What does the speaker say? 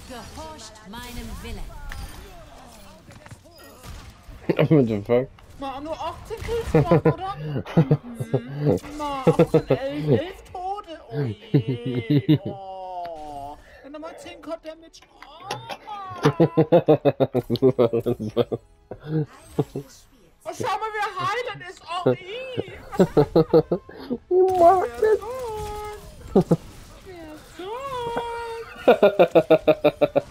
Gehorcht meinem Willen. What the fuck? Mal nur 18 Kills gemacht, oder? Mal 18, 11 Tote. Oh je. Oh. Dann nochmal 10 Cut Damage. Oh, schau mal, wer heilen ist. Oh, wer ist tot?